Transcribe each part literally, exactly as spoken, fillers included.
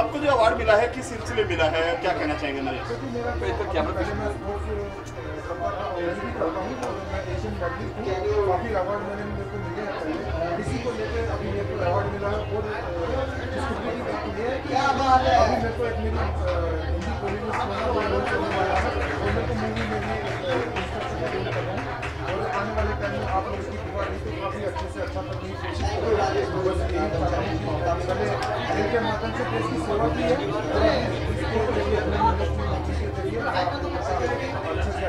आपको जो अवार्ड मिला है किस सिलसिले मिला है, क्या कहना चाहेंगे नरेश? काफ़ी अवार्ड मैंने मेरे को मिले हैं पहले, इसी को लेकर अभी मेरे को अवार्ड मिला है। और क्या बात है, अभी मेरे को एक मेरी हिंदी बॉलीवुड रोल चलने वाला है और मेरे को मूवी में भी इंस्ट्रक्शन कर रहा हूँ। और आने वाले टाइम में आप लोग की दुआ रही तो काफ़ी अच्छे से अच्छा करने की कोशिश करें। इनके माध्यम से देश की सेवा की है और इसको लेके अपने इंडस्ट्री के जरिए अच्छे से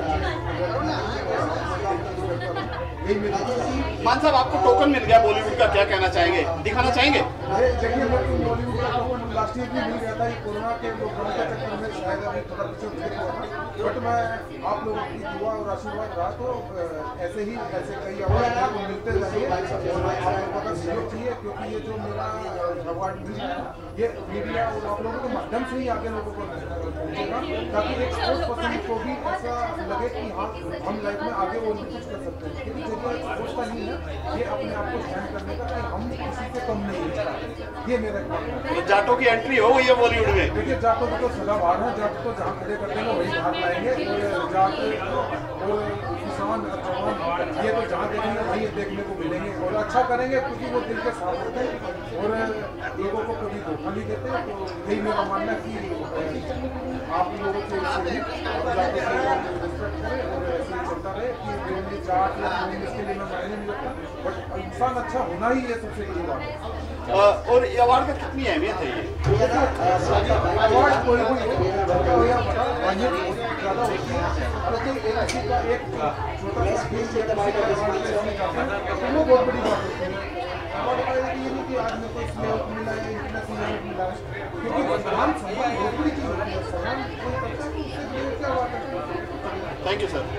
मान साहब, आपको टोकन मिल गया बॉलीवुड का, क्या कहना चाहेंगे, दिखाना चाहेंगे? देखिए, मेरे को बॉलीवुड का टोकन लास्ट ईयर भी मिल गया था। ये कोरोना के लॉकडाउन के चक्कर में शायद अभी थोड़ा पीछे ब्रेक हुआ था, बट मैं आप लोगों की दुआ और आशीर्वाद रहा तो ऐसे ही ऐसे कई अवार्ड आपको मिलते रहेंगे। और आप लोगों का सहयोग चाहिए, क्योंकि ये जो मेरा अवार्ड मिला है ये मीडिया और आप लोगों के माध्यम से ही आगे लोगों को पहुँचेगा, ताकि एक स्पोर्ट्स पर्सन को भी ऐसा लगे कि हाँ, हम लाइफ में आगे और भी कुछ कर सकते हैं। क्योंकि जरूरत सोचता नहीं है ये अपने आप को स्टैंड करने का कि हम किसी से कम नहीं है। ये मेरा तो जाटों की एंट्री हो गई है बॉलीवुड में। देखिए, जाटों की तो सदा बाहर है, जाट तो जहाँ खड़े करते हैं वही बाहर लाएंगे। और जाट और किसान जवान ये तो जहाँ देखेंगे वही देखने को मिलेंगे और अच्छा करेंगे, क्योंकि वो दिल के साथ होते हैं और लोगों को कभी धोखा नहीं देते। तो यही मेरा मानना है कि आप लोगों के रिस्पेक्ट करें और ऐसे ही चलता रहे कि जो जाट या इसके लिए मैं मायने नहीं रखता, बट इंसान अच्छा होना ही है सबसे बड़ी बात है। और ये अवार्ड का कितनी अहमियत है? ये अवार्ड कोई भी या बड़ा अहमियत ज़्यादा होती है, क्योंकि किसी का एक छोटा सा स्किल या किसी का अवार्ड वो बहुत बड़ी बात होती है। अवार्ड का ये नहीं कि आज मेरे को इसमें मिला है, इतना सीनियर मिला है, क्योंकि सम्मान सम्मान बहुत बड़ी चीज़ होती है। सम्मान कोई करता है तो उससे क्या बात है। Thank you sir.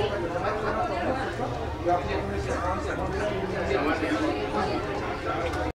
Thank you.